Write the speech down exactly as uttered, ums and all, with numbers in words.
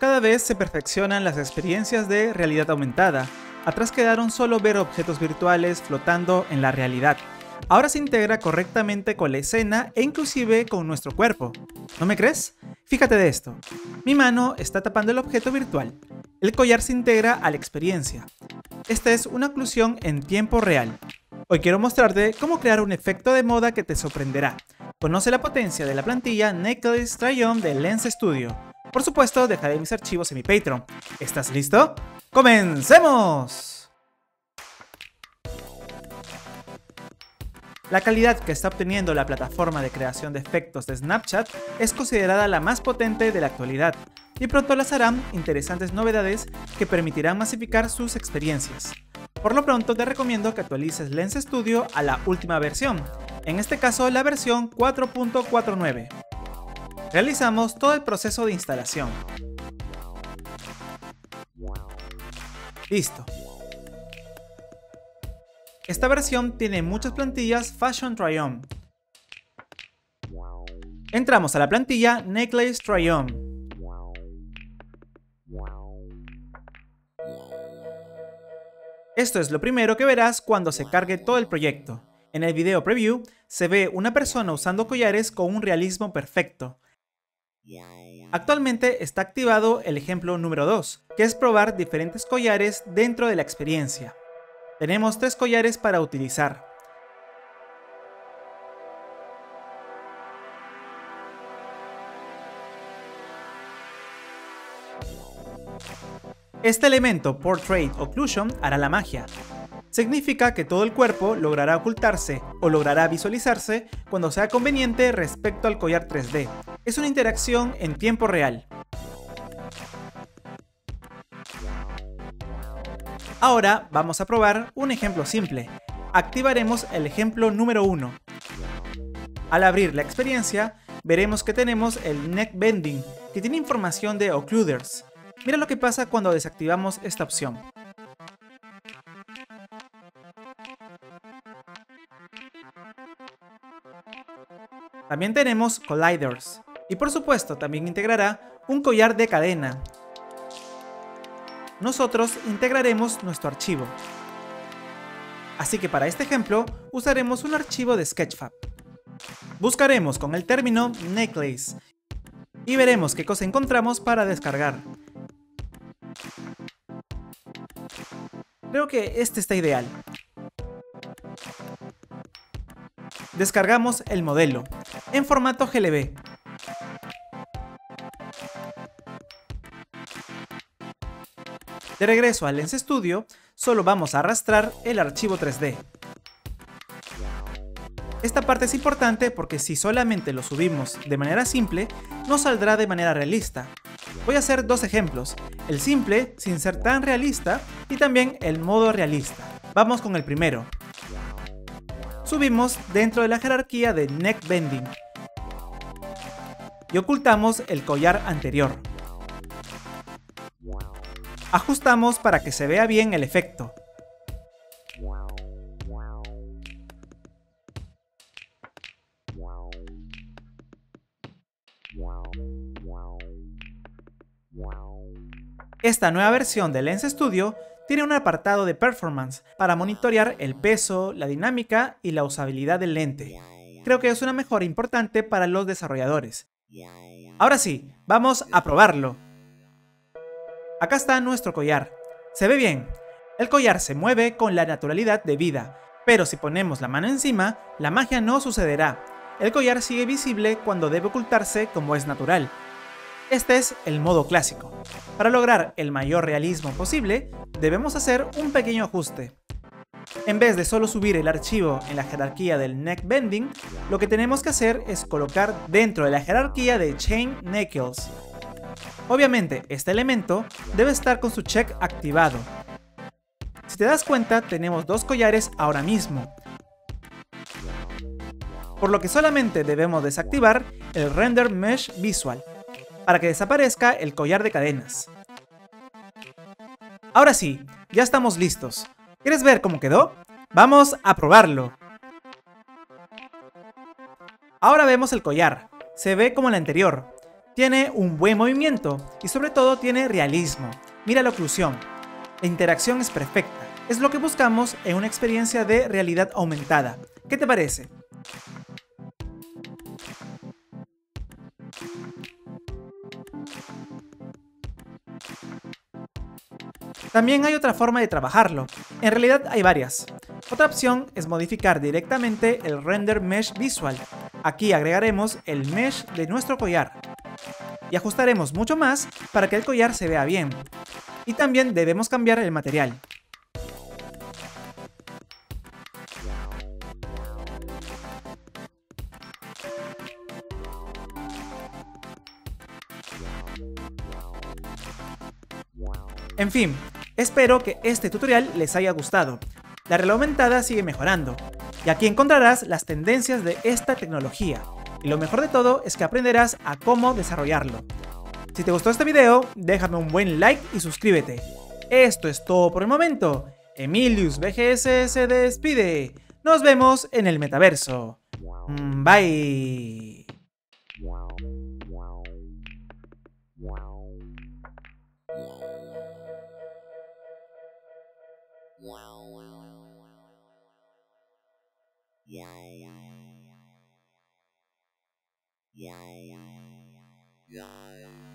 Cada vez se perfeccionan las experiencias de realidad aumentada. Atrás quedaron solo ver objetos virtuales flotando en la realidad. Ahora se integra correctamente con la escena e inclusive con nuestro cuerpo. ¿No me crees? Fíjate de esto. Mi mano está tapando el objeto virtual. El collar se integra a la experiencia. Esta es una oclusión en tiempo real. Hoy quiero mostrarte cómo crear un efecto de moda que te sorprenderá. Conoce la potencia de la plantilla Necklace Try-On de Lens Studio. Por supuesto, dejaré mis archivos en mi Patreon. ¿Estás listo? ¡Comencemos! La calidad que está obteniendo la plataforma de creación de efectos de Snapchat es considerada la más potente de la actualidad, y pronto lanzarán interesantes novedades que permitirán masificar sus experiencias. Por lo pronto te recomiendo que actualices Lens Studio a la última versión, en este caso la versión cuatro punto cuarenta y nueve. Realizamos todo el proceso de instalación. Listo. Esta versión tiene muchas plantillas Fashion Try-On. Entramos a la plantilla Necklace Try-On. Esto es lo primero que verás cuando se cargue todo el proyecto. En el video preview se ve una persona usando collares con un realismo perfecto. Actualmente está activado el ejemplo número dos, que es probar diferentes collares dentro de la experiencia. Tenemos tres collares para utilizar. Este elemento Portrait Occlusion hará la magia. Significa que todo el cuerpo logrará ocultarse o logrará visualizarse cuando sea conveniente respecto al collar tres D. Es una interacción en tiempo real. Ahora vamos a probar un ejemplo simple. Activaremos el ejemplo número uno. Al abrir la experiencia, veremos que tenemos el Neck Bending, que tiene información de Occluders. Mira lo que pasa cuando desactivamos esta opción. También tenemos Colliders. Y por supuesto también integrará un collar de cadena. Nosotros integraremos nuestro archivo. Así que para este ejemplo usaremos un archivo de Sketchfab. Buscaremos con el término Necklace y veremos qué cosa encontramos para descargar. Creo que este está ideal. Descargamos el modelo en formato G L B. De regreso al Lens Studio, solo vamos a arrastrar el archivo tres D. Esta parte es importante porque si solamente lo subimos de manera simple, no saldrá de manera realista. Voy a hacer dos ejemplos, el simple sin ser tan realista y también el modo realista. Vamos con el primero. Subimos dentro de la jerarquía de Neck Bending y ocultamos el collar anterior. Ajustamos para que se vea bien el efecto. Esta nueva versión de Lens Studio tiene un apartado de performance para monitorear el peso, la dinámica y la usabilidad del lente. Creo que es una mejora importante para los desarrolladores. Ahora sí, vamos a probarlo. Acá está nuestro collar. Se ve bien. El collar se mueve con la naturalidad debida, pero si ponemos la mano encima, la magia no sucederá. El collar sigue visible cuando debe ocultarse como es natural. Este es el modo clásico. Para lograr el mayor realismo posible, debemos hacer un pequeño ajuste. En vez de solo subir el archivo en la jerarquía del Neck Bending, lo que tenemos que hacer es colocar dentro de la jerarquía de Chain Necklace. Obviamente, este elemento debe estar con su check activado. Si te das cuenta, tenemos dos collares ahora mismo, por lo que solamente debemos desactivar el Render Mesh Visual, para que desaparezca el collar de cadenas. Ahora sí, ya estamos listos. ¿Quieres ver cómo quedó? ¡Vamos a probarlo! Ahora vemos el collar. Se ve como el anterior. Tiene un buen movimiento y sobre todo tiene realismo. Mira la oclusión. La interacción es perfecta. Es lo que buscamos en una experiencia de realidad aumentada. ¿Qué te parece? También hay otra forma de trabajarlo. En realidad hay varias. Otra opción es modificar directamente el render mesh visual. Aquí agregaremos el mesh de nuestro collar y ajustaremos mucho más para que el collar se vea bien. Y también debemos cambiar el material. En fin, espero que este tutorial les haya gustado. La realidad aumentada sigue mejorando, y aquí encontrarás las tendencias de esta tecnología. Y lo mejor de todo es que aprenderás a cómo desarrollarlo. Si te gustó este video, déjame un buen like y suscríbete. Esto es todo por el momento. Emilius V G S se despide. Nos vemos en el metaverso. Bye. Yeah.